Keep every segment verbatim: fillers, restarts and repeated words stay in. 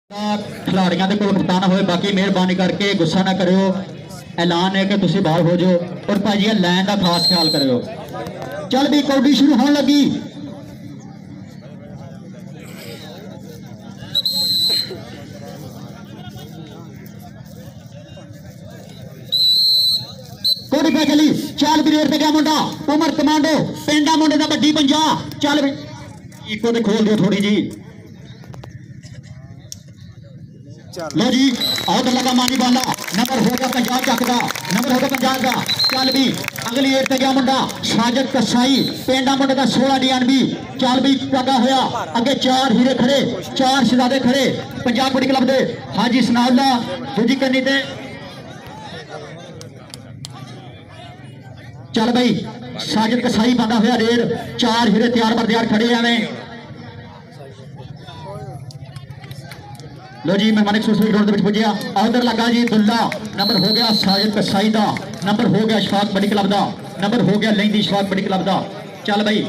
खिलाड़ियों के कोल कप्तान होए, बाकी मेहरबानी करके गुस्सा ना करो। ऐलान है कि तुसी बाहर हो जाओ और भाजी लैन का खास ख्याल करो। चल भी कौडी शुरू होने लगी। कौडी पे चली, चल भी रेट पे गया मुंडा उमर कमांडो पेंडा मुंडे का बड्डी पंजा। चल भी इको तो खोल दो थोड़ी जी। लो जी आउट लगा मानी वाला नंबर हो गया पंजाब चक का, नंबर हो गया पंजाब का। चल भी अगली एट पे गया मुंडा साजिद कसाई पेंडा मुंडे का सोलह डी एन बी। चल भी पगा होया अगे चार हीरे खड़े, चार शहजादे खड़े पंजाब कबड्डी क्लब दे। हाजी सनाउल्ला दूजी कन्नी ते चल भाई साजिद कसाई बंदा होया रेड। चार हीरे तैयार बर तैयार खड़े एवें। लो जी मेहमान सूसवी ग्राउंड में पुजिया उधर लगा जी दुल्ला। नंबर हो गया साजिद कसाई का, नंबर हो गया शफाक कबड्डी क्लब का, नंबर हो गया लैंदी शफाक कबड्डी क्लब का। चल भाई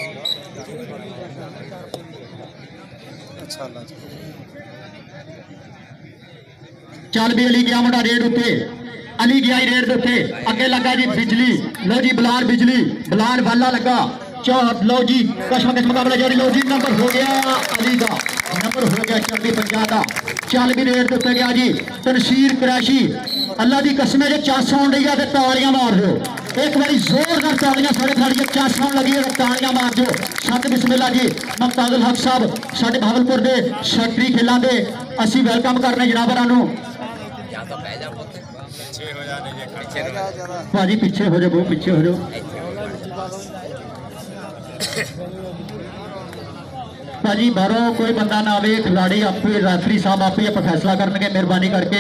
चल भी अली गया मुंडा रेड उत्ते, अली गया रेड उत्ते अगे लगा जी बिजली। लो जी बलार बिजली बलार वाला लगा चार। लो जी कशम कश मुकाबला जारी। लो जी नंबर हो गया अली का, नंबर हो गया चंदी पंजाब का। चल भी रेट उत्ते गया जी तनसीर क्रैशी। अल्लाह की कसम है चस आन रही है तालियां मार दो एक बार जोरदार तालियां साढ़े खड़ी चस आन लगी है तालियां मार दो। सत बिस्मिल्लाह जी मुमताजुल हक साहब साढ़े भावलपुर के सैकटरी खेलों के असी वेलकम करने जनाबरानू। भाजी पीछे हो जाओ, बहुत पीछे हो जाओ भाजी। बाहरों कोई बंदा ना आवे, खिलाड़ी आपे रेफरी साहब आप ही फैसला करनगे मेहरबानी करके।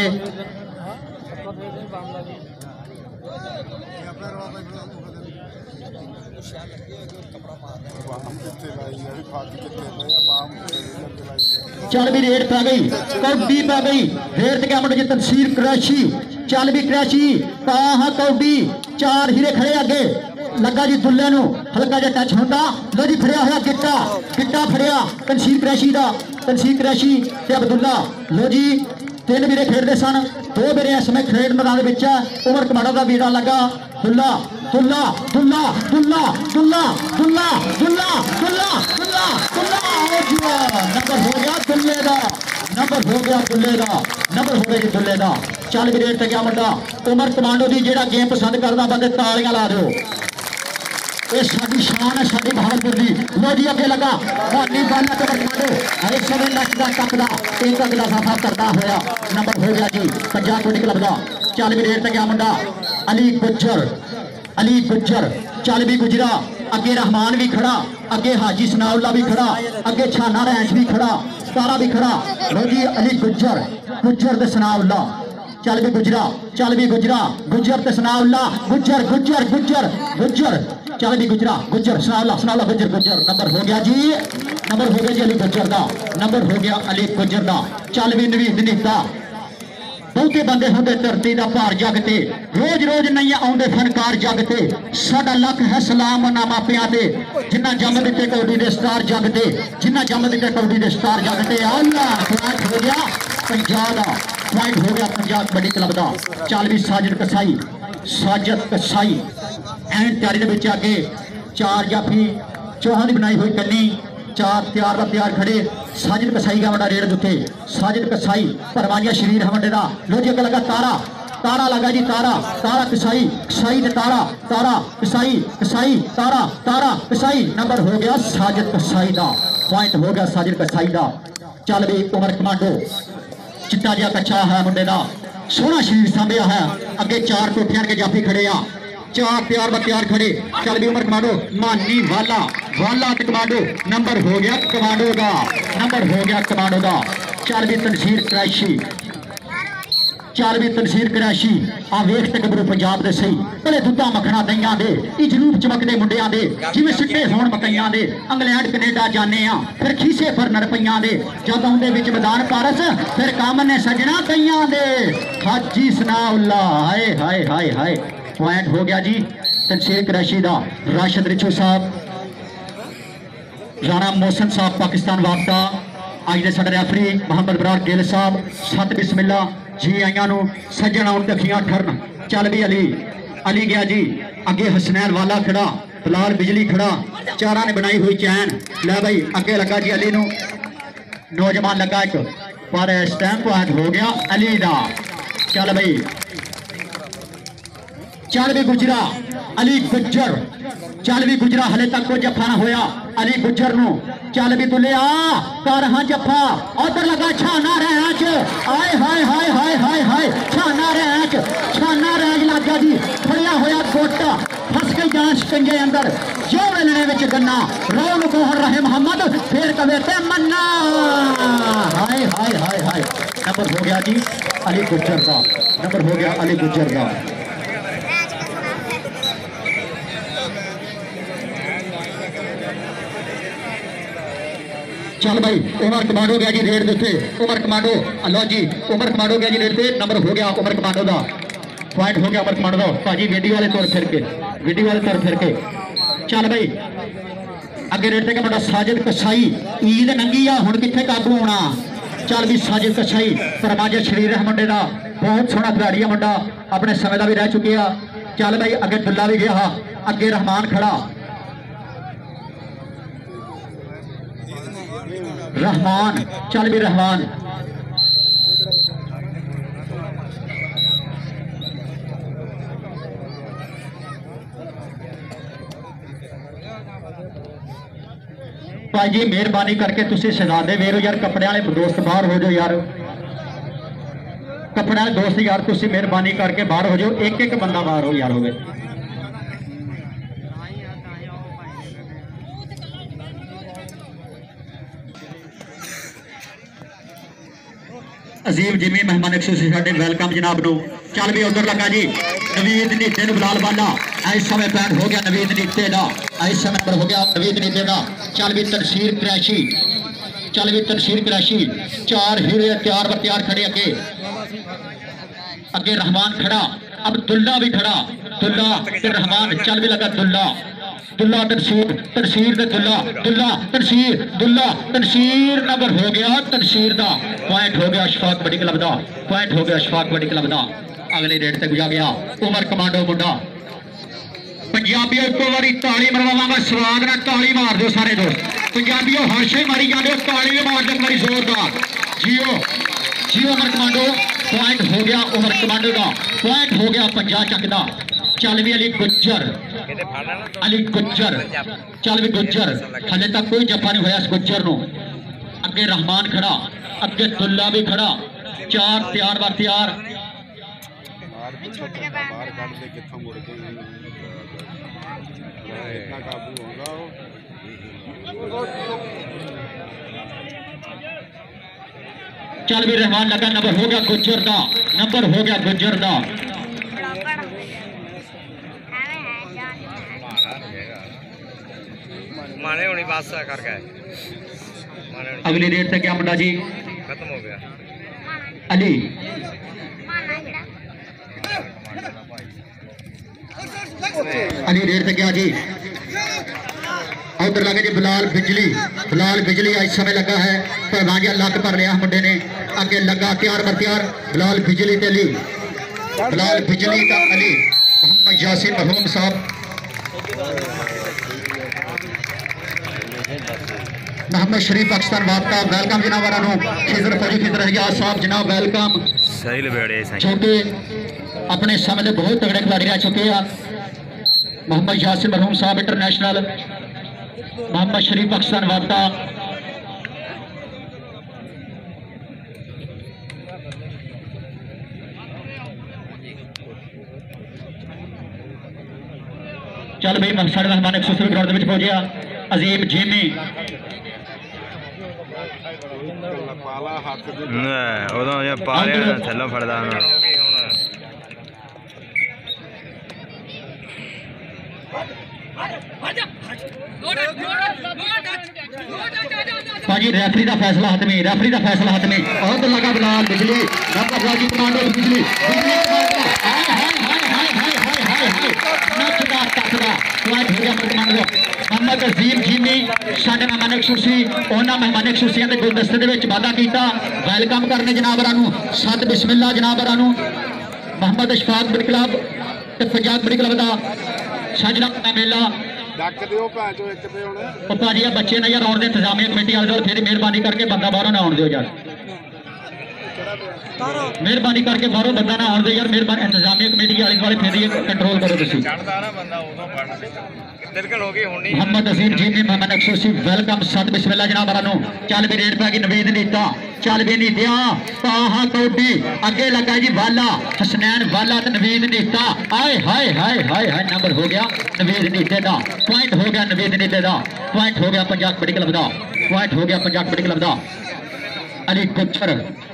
चल भी रेड पै गई, कौडी पै गई रेड क्या मुंडे जी तनसीर क्रैशी। चल भी क्रैशी पा हाँ कौडी चार हीरे खड़े अगे लगा जी दुल्ले नू हल्का जिहा टच होंदा। लो जी फड़िया होया गिट्टा, गिट्टा फड़िया तनसीर क्रैशी का, तनसीर क्रैशी ते अब्दुल्ला। लो जी तीन वीरे खेडते सन, दो वीरे इस समय खेड मैदान विच है। उमर कमाड़ा का वीरा लगा दुल्ला दुल्ला दुल्ला दुल्ला दुल्ला दुल्ला दुल्ला दुल्ला दुल्ला दुल्ला। नंबर हो गया दुल्ले का, नंबर हो गया दुल्ले का, नंबर हो गया जी दुल्ले का। चल भी रेट ते गया मुंडा उमर कमांडो की जेड़ा गेम पसंद करता बंदे तालियां ला दो। ये साडी शान है साडी भावलपुर की। लो जी अगे लगा हाली बाला तो कमांडो हर समय नचदा टपदा एक अगला साफा करता होया। नंबर हो गया जी पंजाब कबड्डी क्लब का। चल भी रेट ते गया मुंडा अली गुज्जर, अली गुज्जर। चल भी गुजरा अगे रहमान भी खड़ा, अगे हाजी सनाउल्ला भी खड़ा, अगे छाना रैंच भी खड़ा, तारा भी खड़ा। लो जी अली गुज्जर, गुज्जर ते सनाउल्ला। चल भी गुजरा, चल भी गुजरा गुज्जर ते सनाउल्ला, गुज्जर गुज्जर गुज्जर गुज्जर। चल भी गुजरा गुज्जर सनाउल्ला सनाउल्ला गुज्जर गुज्जर। नंबर हो गया जी, नंबर हो गया जी अली गुज्जर का, नंबर हो गया अली गुज्जर का। चल भी नवीद नीता बहुते बंदे होंदे धरती का भार जगते, रोज रोज नहीं आउंदे फनकार जगते। साडा लख है सलाम उन्हां मापियां ते जिन्हां जम दिते कौडी दे स्टार जगते, जिन्हां जम दिते कौडी दे स्टार जगते। अल्लाह पॉइंट हो गया पंजाब का, पॉइंट हो गया पंजाब कबड्डी क्लब का। चल भी साजिद कसाई, साजिद कसाई एंड तैयारी दे विच अगे चार जाफी चौहान की बनाई हुई कन्नी चार तैयार व तैयार खड़े। साजिद कसाई का बड़ा रेड उत्ते, साजिद कसाई परवानिया शरीर है मुंडे दा। लो जी अगे लगा तारा, तारा लगा जी तारा, तारा कसाई कसाई ते तारा, तारा कसाई कसाई तारा, तारा कसाई। नंबर हो गया साजिद कसाई का, पॉइंट हो गया साजिद कसाई का। चल भी उमर कमांडो चिट्टा जिहा कच्चा है मुंडे दा, सोहना शरीर सांभिया है। अगे चार कोठियां के जाफी खड़े आ, चार तैयार ब तैयार खड़े। चल भी उमर कमांडो मानी वाला वाला कमांडो। नंबर हो गया कमांडो का, नंबर हो गया कमांडो का। चल भी तनसीर क्रैशी, चल भी तनसीर क्रैशी आ वेख ते गबरू पंजाब दे सही भले दुद्धा मखना दईयां दे ई जरूर चमकदे मुंडियां दे जिवें सिੱਟੇ होण मकईयां दे। इंग्लैंड कनेडा जाने आ फिर खीसे पर नरपईयां दे, जद आउंदे विच मैदान पारस फिर काम ने सजना कईयां दे। हाजी सनाउल्ला हाय हाय हाय हाय। पॉइंट हो गया जी तनसीर क्रैशी का। राशिद रिचू साहब, राणा मोहसन साहब पाकिस्तान वापसा, अज के साडे रेफरी मोहम्मद बरार गिल साहब सत बिस्मिल्ला जी आइयां नूं सज्जण आउण तखियां ठरन चल भी अली अली गया जी अगे हसनैन वाला खड़ा फिलहाल बिजली खड़ा चारा ने बनाई हुई चैन लै भाई अगे लगा जी अली नूं नौजवान लगा एक पर इस टाइम पॉइंट हो गया अली दा चल भाई चल भी गुजरा अली गुजर चल भी गुजरा हले तक कोई जफा ना होया अली गुजर नू चल भी तुलिया कर हाँ जफा उधर लगा छाना रैच आए हाय हाय हाय हाय हाय छाना रैच छाना रैच लग गया जी फड़िया होया गोटा फस गई जान शिकंजे अंदर जो मिलने विच गन्ना रो नू कोहर रहे मोहम्मद फिर कवे ते मन्ना हाय हाय हाय हाय नंबर हो गया जी अली गुजर का नंबर हो गया अली गुजर का चल भाई उमर कमांडो गया जी रेड देते उमर कमांडो लो जी उमर कमांडो गया जी रेड पे नंबर हो गया उमर कमांडो का पॉइंट हो गया उमर कमांडो का भाजी वीडियो वाले तौर फिर के वीडियो वाले तौर फिर के चल भाई अगे रेड पे मुंडा साजिद कसाई ईद नंगी आ हुण कित्थे काबू आना चल भी साजिद कसाई परमाजा शरीर है मुंडे का बहुत सोहना खिलाड़ी है मुंडा अपने समय का भी रह चुके आ चल भाई अगे दुल्ला भी गया अगे रहमान खड़ा रहमान चल भी रहमान भाई जी मेहरबानी करके तुसी शहजादे वेरो यार कपड़े वाले दोस्त बाहर हो जाओ यार कपड़े वाले दोस्त यार तुसी मेहरबानी करके बाहर हो जाओ एक एक बंदा बाहर हो यार हो गए अजीम जिमी मेहमान एक सौ साढ़े वेलकम जनाब नो चल भी उधर लगा जी नवीद नीते बिलाल बाला इस समय पैंट हो गया नवीद नीते का इस समय पर हो गया नवीद नीते का चल भी तनसीर क्रैशी चल भी तनसीर क्रैशी चार हीरे तैयार व तैयार खड़े अगे अगे रहमान खड़ा अब दुल्ला भी खड़ा दुल्ला रहमान चल भी लगा दुल्ला दुल्ला तनसीर तनसीर दे दुल्ला दुल्ला तनसीर दुल्ला तनसीर नंबर हो गया तनसीर दा पॉइंट हो गया अशफाक बड़ी क्लब दा पॉइंट हो गया अशफाक बड़ी क्लब दा अगले रेट तक जा गया उमर कमांडो मुंडा पंजाबियों एक बारी ताली मरवावांगा स्वाद नाल ताली मार दो सारे दोस्त पंजाबियों हर्षे मारी जाते हो ताली मार दो बड़ी जोरदार जियो जियो उमर कमांडो पॉइंट हो गया उमर कमांडो का पॉइंट हो गया पंजा चक दा चल भी अली गुज्जर अली गुज्जर चल भी गुज्जर हले तक कोई जफा नहीं होया इस गुज्जर नो अगे रहमान खड़ा अगे दुल्ला भी खड़ा चार तैयार बार तैयार चल भी रहमान लगा नंबर हो गया गुज्जर का नंबर हो गया गुज्जर का माने होनी बस कर गए अगली रेट से क्या मुंडा जी खत्म हो गया अली अली रेट से क्या जी उधर लगे जी बिलाल बिजली बिलाल बिजली इस समय लगा है भांजा लक भर लिया मुंडे ने अगे लगा तैयार बर तैयार बिलाल बिजली ते अली बिलाल बिजली का अली मोहम्मद यासिन मरहूम साहब मोहम्मद शरीफ पाकिस्तान वापका वेलकम जनाब वालों खिजर फौजी खिजर रियाज साहब जनाब वेलकम सही लबेड़े छोटे अपने समय में बहुत तगड़े खिलाड़ी रह चुके हैं मोहम्मद यासिन मरहूम साहब इंटरनेशनल मोहम्मद शरीफ पाकिस्तान वापका चल भाई साढ़े मेहमान एक सौ ग्राउंड में पहुंचा अजीम जिमी थलो फड़दा भाजी रेफरी का फैसला हाथ में रेफरी का फैसला हाथ में बहुत लगा बिलाल बिजली कमांडो बिजली बिजली नचदा टपदा पॉइंट हो गया कमांडो मोहम्मद अजीम जीमी साडे मेहमान खुशी उन्होंने मेहमान खुशियों के गुलदस्ते के वादा किया वैलकम करने जनाबरां सत बिस्मिल्ला जनाबरां मोहम्मद अशफाक बड़ी क्लब ते पंजाब बड़ी क्लब का साझा मेला भाजी बच्चे ने यार आने इंतजामिया कमेटी वाले फिर मेहरबानी करके बंदा बाहरों ना आने दो यार मेहरबानी करके बाहरों बंदा ना आने दो यार मेहरबानी इंतजामिया कमेटी वाले वाले फिर ये कंट्रोल करो तुसी मोहम्मद अजीम जी ने मेहमान अक्सोसी वेलकम सत बिस्मिल्ला जनाब रानू चल भी रेड पैगी नवीद नीता चल भी नीतिया पाहा कौडी अगे लगा जी वाला हसनैन वाला ते नवीद नीता आए हाय हाय हाय हाय नंबर हो गया नवीद नीते का पॉइंट हो गया नवीद नीते का पॉइंट हो गया पंजाब बड़ी क्लब का पॉइंट हो गया पंजाब बड़ी क्लब का अली गुज्जर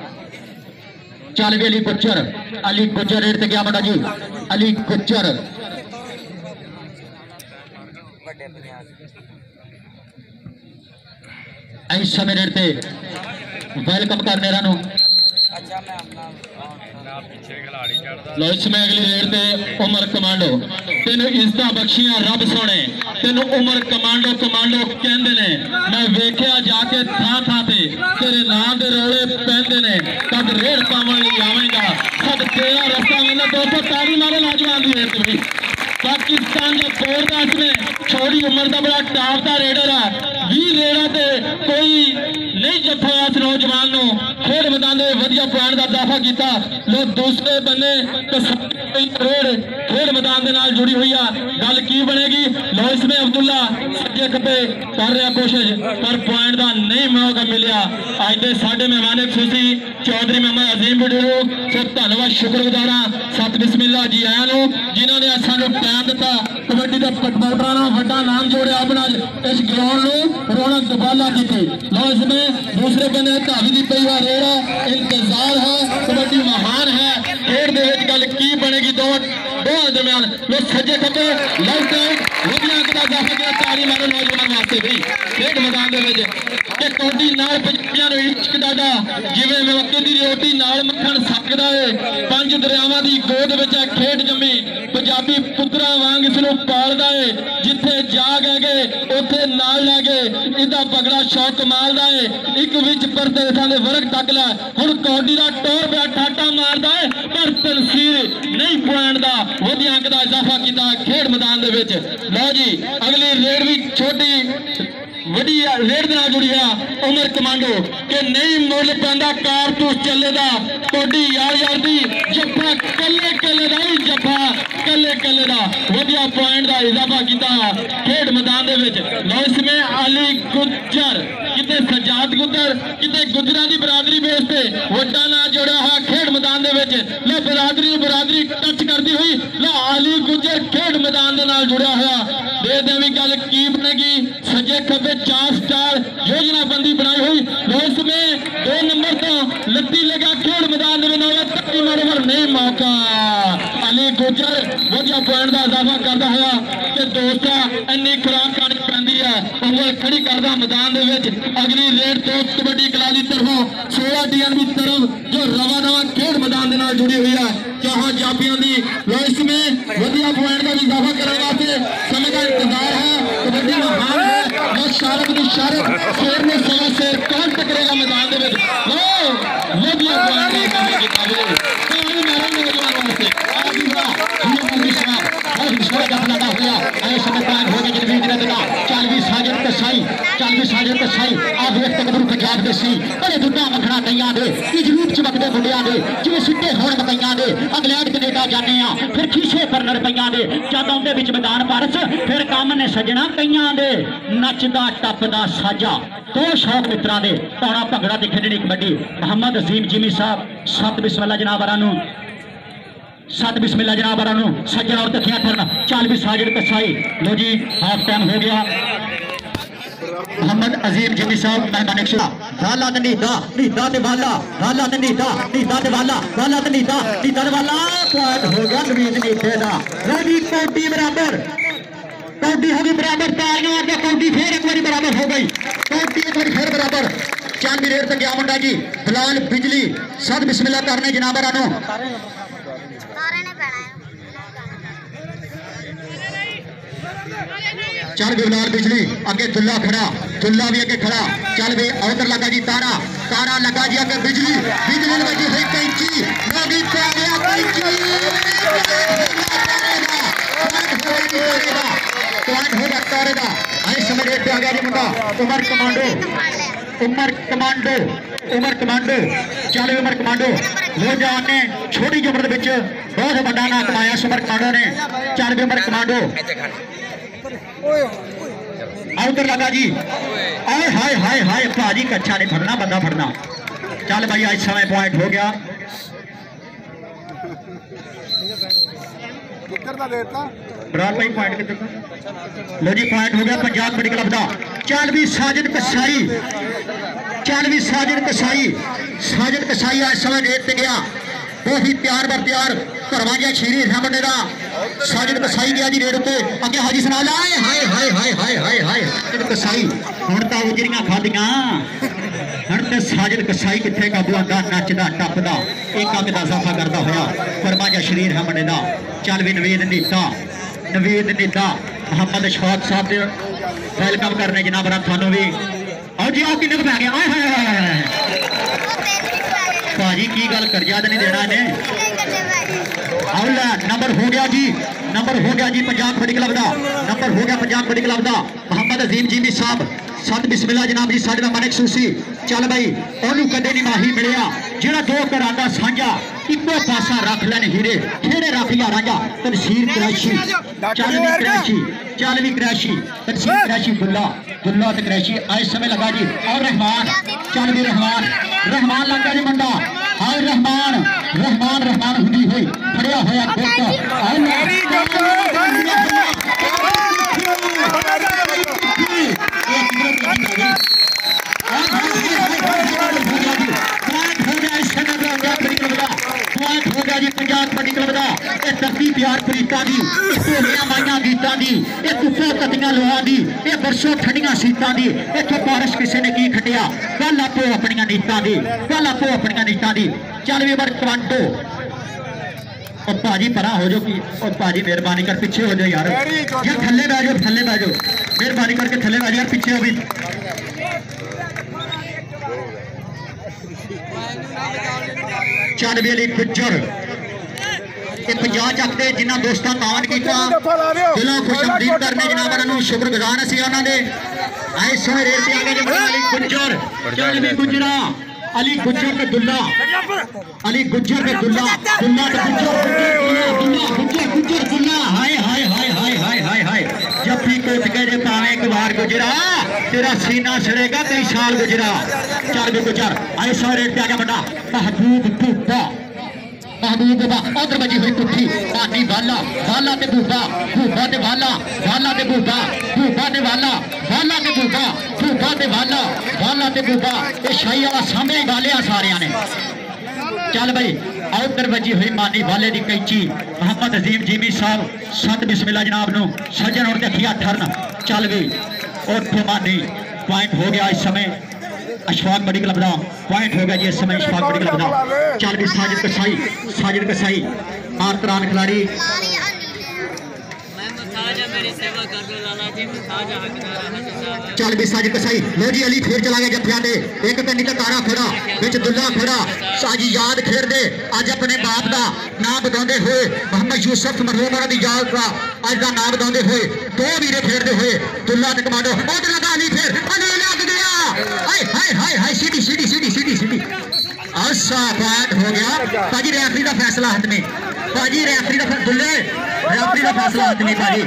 चल भी अली गुज्जर अली गुज्जर रेड ते गया बड़ा जी अली गुज्जर इस समय रेड पे वेलकम करने रानू लो इसमें अगली रेड पे उमर कमांडो तेन इज्जत बख्शियां रब सोने तेन उमर कमांडो कमांडो कहते ने मैं वेख्या जाके थां थां ते तेरे नाम दे रोले पैंदे ने कद रेड पावन आवेगा सब तेरा रास्ता मैंने दोस्तों ताली मारो नौजवान की रेड पे पाकिस्तान जो बोर्ड का इसमें छोटी उम्र का बड़ा टॉप का रेडर है भी रेडा ते कोई नहीं जफा इस नौजवान खेड मैदान में वधिया पॉइंट का दाफा किया लोग दूसरे बने तो रेड खेड मैदान के नाल जुड़ी हुई है गल की बनेगी लो इसमें अब्दुल्ला सज्जे खब्बे कर रहा कोशिश पर पॉइंट का नहीं मौका मिलिया अज के साढ़े मेहमान खुशी चौधरी मोहम्मद अजीम बडूरू सो धन्यवाद शुक्रगुजार हाँ सत बिस्मिल्ला जी आया जिन्होंने सानू टाइम दिता कबड्डी के प्रमोटरां नाल वड्डा नाम जोड़िया अपना इस ग्राउंड में रौनक दुबाला की लो इसमें दूसरे बने धावी की पई हुई रेड इंतजार है कबड्डी महान है खेड दे विच गल की बनेगी दो दो दरम्यान लो सज्जे खब्बे लेफ्ट वधिया अंक दा दाखा किया ताली मारो नौजवान वास्ते भी खेड मैदान दे विच ते कबड्डी नाल पंजाबियां नूं इश्क दादा जिवें मक्के दी रोटी नाल मक्खण सकदा है पंज दरियावां दी गोद विच खेड जम्मी पंजाबी पुत्रा वांग इस नूं पालदा है जिथे जा गए उत्थे नाल लै गए इहदा पगड़ा शौक कमाल दा है एक विच परदेसां दे वर्ग तक लै हुण कौडी दा टोर पिया ठाटा मारदा है पर तनसीर नहीं पॉइंट दा वधिया अंक दा इजाफा कीता खेड मैदान दे विच लो जी अगली रेड भी छोटी वड्डी रेड दे नाल जुड़ी है उमर कमांडो के नहीं मुल पैंदा कारतूस चलेगा कौडी यार यार दी जफा कले कले दा ही जफा कले कले दा वधिया पॉइंट दा इजाफा कीता खेड मैदान दे विच लो इसमें अली गुज्जर किते सजाद गुज्जर किते गुजरां दी बरादरी बेस ते वड्डा ना जोड़िया है खेड मैदान दे विच लो बरादरी बरादरी टच करती हुई लो अली गुज्जर खेड मैदान दे नाल जुड़िया होया दे देवी गल की बनेगी सज्जे खब्बे चार स्टार योजना बंदी बनाई हुई लो इसमें दो नंबर तो लत्ती लगा खेड मैदान नहीं मौका अली गुज्जर वधिया पॉइंट का इजाफा करता हुआ कि दोस्ता इन्नी खुराक खानी पैंदी है उंगल खड़ी करता मैदान दे विच अगली रेड तो कबड्डी क्लब की तरफों सोलह डीएन की तरफ जो रवा नवा खेड मैदान के नाल जुड़ी हुई है जहां जापियों की लो इसमें वधिया पॉइंट का इजाफा करने वास्ते समय का इंतजार है कबड्डी महान है लो शारक की शारक शेर ने सवा शेर कौन टकरेगा मैदान के विच लो वधिया पॉइंट का किताब नौजवान वास्ते फिर खीसे पर रुपया दे जद आउंदे विच मैदान परस फिर काम ने सजना कईयां दे नचदा टपदा साजा दो शौक मित्रां दे तौड़ा भंगड़ा ते खेडणी कबड्डी मोहम्मद अजीम जिमी साहब सत बिस्मिल्ला जनाब रानू सत बिस्मिल्ला जनाब रानू सज्जन और तखियां ठरना चाल भी साजिद कसाई लो जी हाफ टाइम हो गया मोहम्मद अजीम जिमी साहब मेहमान एक्शा वाला ते नीदा नीदा ते वाला वाला ते नीदा नीदा ते वाला वाला ते नीदा नीदा ते वाला पॉइंट हो गया नवीद नीदे दा रवि कौडी बराबर कौडी हो गई बराबर तालियां मार के कौडी फिर एक बारी बराबर हो गई कौडी एक बारी फिर बराबर चांदी रेड तक गया मुंडा जी बिलाल बिजली सत बिस्मिल्ला करने जनाब रानू चल भी लाल बिजली अगे दुल्ला खड़ा, दुल्ला भी अगे खड़ा। चल भी उधर लगा जी तारा, तारा लगा जी अगे बिजली, बिजली लगी हुई कैंची, लोगी पे गया कैंची। पॉइंट होगा तारे का। आई समय रेट पे आ गया जी मुंडा Umar commando, Umar commando, Umar commando. चल उमर कमांडो नौजवान ने छोटी उम्र विच बहुत बड़ा नाम कमाया उमर कमांडो ने। चल भी उमर कमांडो उधर लगा जी। आए हाय हाय हाय भाजी कच्चा नहीं फड़ना, बंदा फड़ना। चल भाई आज समय पॉइंट हो गया। बराबर भाई पॉइंट कितने लो जी पॉइंट हो गया पंजाब मेडिकल क्लब का। चल भी साजिद कसाई, चल भी साजिद कसाई, साजिद कसाई आज समय रेट पे गया। बहुत ही प्यार बर प्यार करवाजा छीरी है मुंडे का। साजिद कसाई गया जी रेट पे अगे हाजी सुना ला। हाय हाय हाय हाय हाय हाय साजिद कसाई हुण तां उजरियां खादियां, हुण ते साजिद कसाई किथे काबू आंदा नचदा टपदा एक अग दा साफा करदा होया करवाजा शरीर है मुंडे दा। चल भी नवेद नीता, नवेद नीता मोहम्मद शफाक साहब दे वेलकम करने जनाब थानू भी। आओ जी आओ किन्ने पै गया। हाय हाय हाय भाजी की गल कर याद नहीं देना ने। नंबर हो गया जी, नंबर हो गया जी पंजाब कबड्डी क्लब का, नंबर हो गया पंजाब कबड्डी क्लब का। मोहम्मद अजीम जी साहब सत बिस्मिल्लाह जनाब जी साढ़े मानिक सूसी। चल भाई ओनू कदे नहीं माही मिलिया जेड़ा दो घरां दा सांझा इको पासा रख लैन हीरे खेड़े रख लिया राजा। तनसीर क्रैशी चल भी क्रैशी, चल भी क्रैशी तनसीर क्रैशी दुल्ला, दुल्ला ते क्रैशी आज समय लगा जी। और रहमान चल भी रहमान, रहमान लगा जी मुंडा। और रहमान रहमान रहमान हुंदी हुई खड़िया होया हो गया जी पंजाब कबड्डी क्लब का। यह धरती प्यार प्रीता दी, ढोलियां माइया गीतां दी, यह कुफा कतियां लोहा दी, यह बरसों ठंडियां सीतां दी। इत्थों बारिश किसी ने की खटिया गल आपो अपनियां नीतां दी, गल आपो अपनियां नीतां दी। चल भी बार कमांडो और भाजी परा हो जाओ कि और भाजी मेहरबानी कर पीछे हो जाओ यार, यार थल्ले बह जाओ, थल्ले बह जाओ मेहरबानी करके थल्ले बह जाओ यार, पीछे हो भी। चल भी अली गुज्जर पंजाब चकते जिन्होंने दोस्तों तान किया दिलों खुशमदीद करने जनाब उन्होंने शुक्रगुजार असी उन्होंने आए समय रेट पे आ गए जनाब अली गुज्जर। चल भी गुजरा अली गुज्जर के दुल्ला, अली गुज्जर के दुल्ला, दुल्ला के गुज्जर दुल्ला गुज्जर गुज्जर दुल्ला। हाय हाय हाय हाय हाय हाय हाय जब भी कोट के जे पावे एक बार गुजरा तेरा सीना सड़ेगा कई साल गुजरा। चल भी गुजर आए समय रेट पे आ गया बड़ा महबूब भूपा, महबूब बाबा उधर बजी हुई पुट्ठी पानी वाला, वाला ते भूपा, भूपा ते वाला, वाला ते भूपा, भूपा ते वाला, वाला ते भूपा, भूपा ते वाला, वाला ते भूपा। ये शाही वाला सामने गालिया सारिया ने। चल भाई उधर बजी हुई मानी वाले की कैंची मोहम्मद अजीम जीमी साहब सत बिस्मिल्लाह जनाब नो सज्जन और देखिया ठरन। चल गई और मानी पॉइंट हो गया इस समय अशफाक बड़ी क्लब का पॉइंट हो गया जी इस समय अशफाक बड़ी क्लब का। चल भी साजिद कसाई, साजिद कसाई आरतरान खिलाड़ी चल भी साजिद कसाई लो जी अली फिर चला गया जफिया दे एक तो निका तारा खड़ा बिच दुल्ला खड़ा साजी याद खेर दे अज अपने बाप का नाम बताते हुए मोहम्मद यूसुफ मरहूम दी याद का अज का नाम बताते हुए दो वीरे खेरते हुए दुल्ला ते कमांडो उधर लगा अली फिर अली लग गया। हाय हाय हाय हाय सीधी सीधी सीधी सीधी सीधी अच्छा पॉइंट हो गया भाजी। रेफरी का फैसला हाथ में भाजी, रेफरी का दुल्ले रेफरी का फैसला हाथ में भाजी।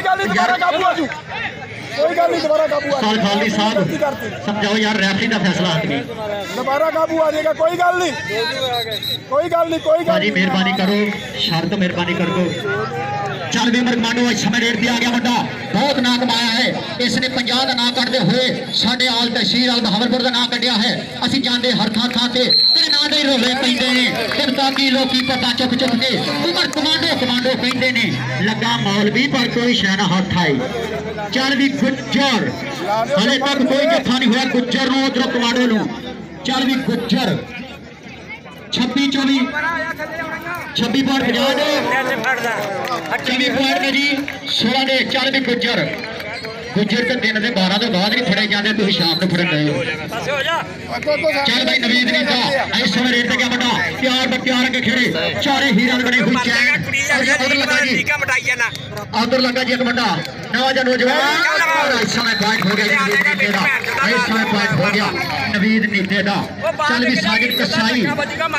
साल खाली साहब समझाओ यार रेफरी का फैसला हाथ में दोबारा काबू आ जाएगा। कोई गल नहीं, कोई गल नहीं, कोई भाजी मेहरबानी करो शर्त मेहरबानी कर दो। चल भी उमर कमांडो समय रेट पे आ गया मुंडा बहुत ना कमाया है इसने पंजाब का नाम कटते हुए साढ़े आल तहसील आल बहावलपुर का नाम कटिया है। असी जाते हर थां थां से तेरे नाम के रोले पेंदे ने फिर बाकी लोग पता चुक चुक के उमर कमांडो कमांडो कहते ने लगा मौलवी पर कोई शह ना हाथ आई। चल भी गुज्जर हले तक कोई जफा नहीं हुआ गुज्जर नो उधर कमांडो नो। चल भी गुज्जर छब्बी चौबी छब्बी पॉइंट पचास चौबी पॉइंट ने जी सोलह ने चल भी गुजर गुजर तो दिन के बारह तो बाद नहीं फड़े जाते तुम शाम को फड़न गए चल भाई नवीद नहीं था इस समय रेट क्या बड़ा प्यार ब प्यार के खेड़े चारे हीरा बने हुई चैन उधर लगा जी उधर लगा जी एक बंदा नवाजा नौजवान इस समय पॉइंट हो गया इस समय पॉइंट हो गया नवीद नीते का चल भी साजिद कसाई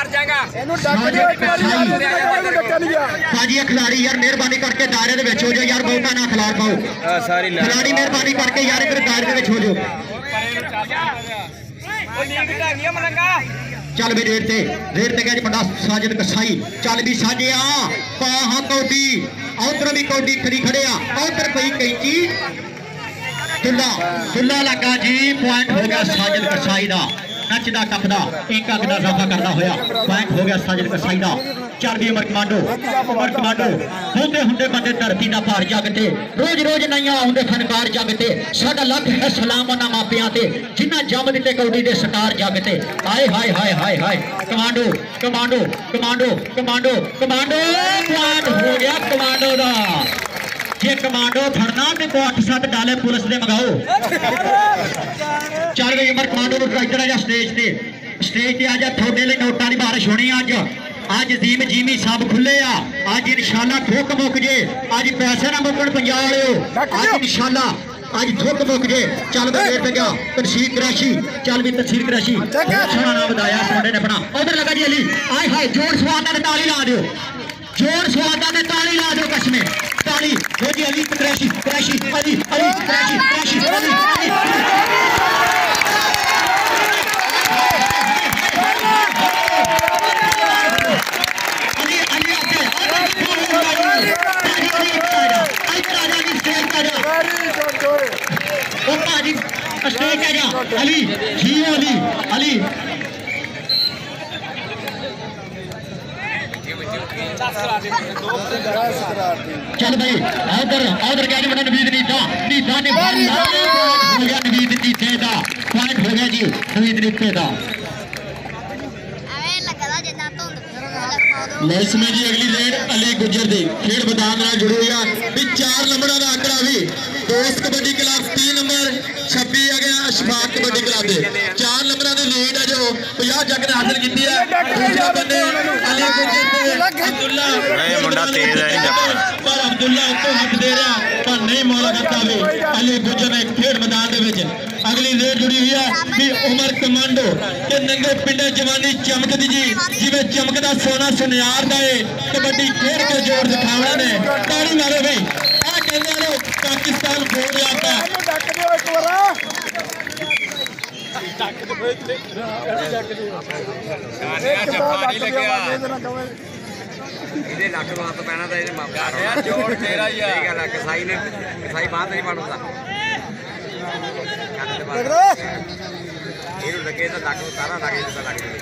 भाजी खिलाड़ी यार मेहरबानी करके दायरे दे विच हो जाओ यार बहुता ना खिलाड़ पाओ खिलाड़ी मेहरबानी करके यार इधर दायरे दे विच हो जाओ चल भी रेट ते रेट ते गया बंदा साजिद कसाई चल भी साजिया पा हां कौडी उधर भी कौडी खड़ी खड़े आ उधर पई कैंची दुल्ला दुल्ला लगा जी पॉइंट हो गया साजिद कसाई दा नचदा टपदा एक अग दा इजाफा करदा होया पॉइंट हो गया साजिद कसाई दा चल भी अमर कमांडो अमर कमांडो होंदे होंदे बंदे धरती दा भार जगते रोज रोज नहीं आउंदे फनकार जगते साडा लख है सलाम उन्हां मापियां ते जिन्हां जम दिते कौडी दे सकार जगते हाय हाय हाय हाय हाय commando commando commando commando commando point हो गया कमांडो दा जे कमांडो फड़ना तो को अठ सत्त डाले पुलिस दे मंगाओ चल गई उमर कमांडो इधर आ जा स्टेज ते स्टेज ते आ जा थोड़े लिए नोटा की बारिश होनी अज अज जीम जीमी सब खुले आ अज इंशाल्लाह थुक मुक जे अज पैसे ना मुकन पंजाब वाले अज इंशाल्लाह अज थुक मुक जे चल भी रेट पे गया तहसील कराची चल भी तहसील कराची सोना नाम बताया सोने ने अपना उधर लगा जी अली आए हाय जोर स्वाद ने ताली ला दो जोर स्वाद ने ताली ला दो कसमें ताली हो जी अली कराची कराची अली अली कराची कराची अली अली जियो अली अली चल भाई उधर उधर क्या जी बना नवीद नीता नीता ने हो गया नवीद नीते का पॉइंट हो गया जी नवीद नीते का इसमें जी अगली रेड अली गुजर दी खेड मैदान नाल जुड़ी हुई है भी चार नंबर का आंकड़ा भी दोस्त कबड्डी क्लब तीन नंबर छब्बी आ गया अशफाक कबड्डी क्लब के चार नंबर की लीड है जो पचास जग ने हासिल की है दूसरे बंदे अली गुजर अब्दुल्ला मुंडा तेज है पर अब्दुल्ला उसको हक दे रहा पर नहीं मौला करता भी अली गुजर ने खेड मैदान के विच अगली रेड जुड़ी हुई है भी उमर कमांडो के नंगे पिंडे जवानी चमकदी जी जिवें चमकदा सोना सुनियार दा है कबड्डी खेड के जोर दिखावना ने ताली मारो भाई आ कहंदे ने पाकिस्तान बोल आता डक दियो एक बार डक दे डक दियो एक बार पानी लगे ਇਹਦੇ ਲੱਕ ਨੂੰ ਹੱਥ ਪੈਣਾ ਤਾਂ ਇਹਦੇ ਮਾਪੇ ਯਾਰ ਜੋੜ ਤੇਰਾ ਹੀ ਆ ਠੀਕ ਹੈ ਕਸਾਈ ਨੇ ਕਸਾਈ ਬਾਹਰ ਨਹੀਂ ਮਾਰਦਾ ਇਹਨੂੰ ਲੱਗੇ ਤਾਂ ਲੱਕ ਨੂੰ ਸਾਰਾ ਲੱਗੇ ਜਿੱਦਾਂ ਲੱਗ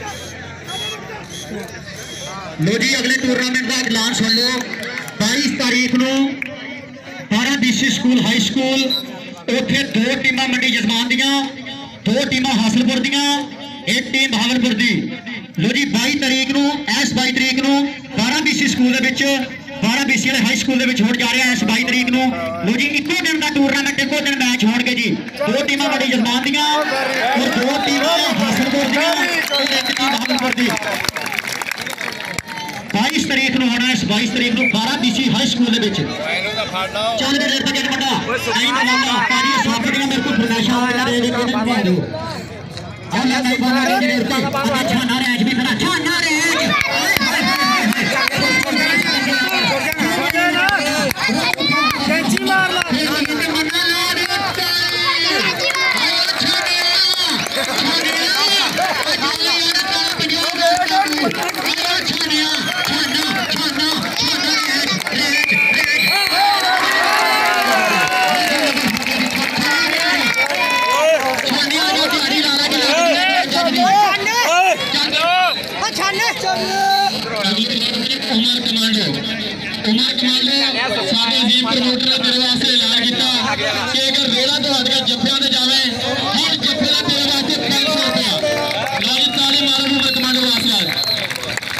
लो जी अगले टूर्नामेंट का ऐलान सुन लो बाईस तारीख को बारह बीसी स्कूल हाई स्कूल उत्थे दो टीमां मंडी जजमान दियां दो टीमां हासिलपुर दियां एक टीम बहावलपुर दी लो जी बाईस तारीख को इस बाईस तारीख को बारह बीसी स्कूल बारह बीसी वाले हाई स्कूल होने जा रहा है इस बाईस तारीख को लो जी इको दिन का टूरनामेंट इको दिन मैच होंगे जी दो टीमां मंडी जजमान दियां और दो टीमां हासिलपुर दियां और एक टीम बहावलपुर दी बाईस तारीख को होना इस बाईस तारीख को बारह बीसी हाई स्कूल चल के रेट तक बड़ा टाइम वाला पानी साफ करना मेरे को फरमाइशा वाला दे दे दे दो अल्लाह नहीं बोला रे रेट पे अच्छा ना रे आज भी खड़ा अच्छा ना रे कैंची मार ला उमर कमांडो उमर कमांडो साडे टीम प्रमोटर ने तेरे वास्ते ऐलान किया कि अगर रेड़ा तो हद के जफ्फियां ते जावे हर जफ्फे दा तेरे वास्ते पाँच सौ रुपया लाजी ताली मारो उमर कमांडो वास्ते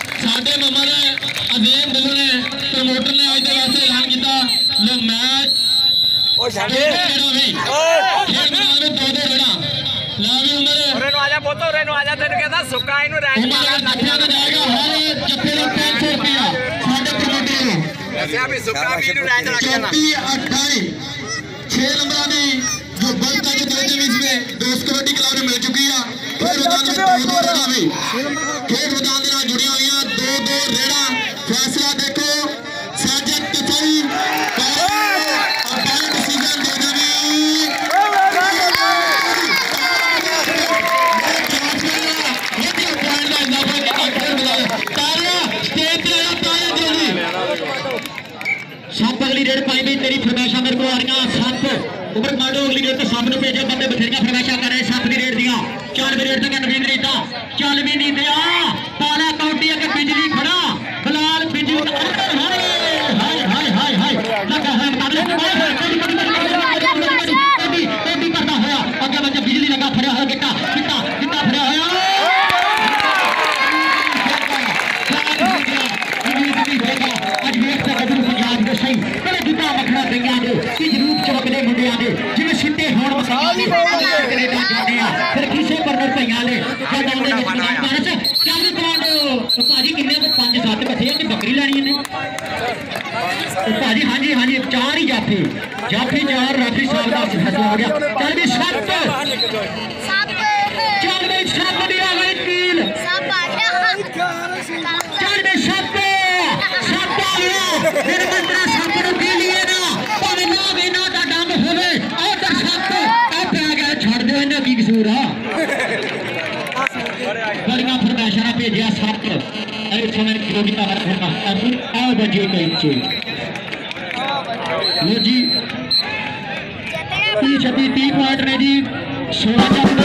ਪ੍ਰਮੋਟਰ ਨੇ ਅੱਜ ਦੇ ਵਾਸਤੇ ਐਲਾਨ ਕੀਤਾ ਲੋ ਮੈਚ ਉਹ ਛੱਡੇ ਖੇਡ ਮੈਦਾਨ ਵਿੱਚ ਦੋ ਦੋ ਰੇੜਾ ਲਾ ਵੀ ਉਮਰ ਉਰੇ ਨੂੰ ਆ ਜਾ ਪੁੱਤ ਉਰੇ ਨੂੰ ਆ ਜਾ ਤੈਨੂੰ ਕਹਿੰਦਾ ਸੁੱਕਾ ਇਹਨੂੰ ਰੈਂਕ ਮਾਰਾ ਲੱਖਾਂ ਦਾ ਜਾਏਗਾ ਹਰ ਜੱਫੇ ਨੂੰ ਤਿੰਨ ਸੌ ਰੁਪਇਆ ਸਾਡੇ ਪ੍ਰਮੋਟਰ ਨੂੰ ਦੱਸਿਆ ਵੀ ਸੁੱਕਾ ਵੀ ਇਹਨੂੰ ਰੈਂਕ ਲੱਗ ਜਾਣਾ चौबीस अट्ठाईस छह नंबर में जो बंद है जो दो इसमें दोस्त कबड्डी क्लब में मिल चुकी है खेल मैदान में दो दो रेड़ा भी खेल मैदान के नाल जुड़िया हुई दो दो रेड़ा फैसला देखो साजद तसई और डिसीजन दे दे सत अगली रेड पाई भी तेरी फरमाइशा मेरे को आ रही सत उपर माडो अगली रेड तो सब भेजो बंदे बथेरिया फरमाइशा कर रहे सत की रेड दिया चालवी रेड तक नवीन रीता चालवी नहीं दिया ताला कौटी अगे बिजली खड़ा फिलहाल बिजली हाय हाय हाय हाय लगा है कौटी करता होया अगे बच्चे बिजली लगा फड़िया होया गिट्टा गिट्टा गिट्टा फड़िया होया चौकदे मुंडिया ने जिवें सिੱਟੇ होण मसाले कनेडा जाने आ फिर किसे करनर भईयां ने जदां दे विच मैदान पारस चल कमांडो भाजी किन्ने को पांच सत्त बचे ते बकरी लैनी ने भाजी हां जी हां जी चार ही जाफी जाफी चार राफी साहब का फैसला हो गया चल भी सत्त सत्त चल भी सत्त दी आ गई कील सब आ गया चल भी सत्त सत्त आ गया मेरे मंत्रा सत्त नु की लिए ना भावे ना वे ना दा डंग होवे आ कर सत्त आ पे आ गया छड़ दे इन्हां की कसूर आ बड़ियां फरमाइशां भेजिया सत्त ए समय प्रतियोगिता हर होना आ बजे कई लो जी तीस छत्तीस तीस पॉइंट ने जी सोलह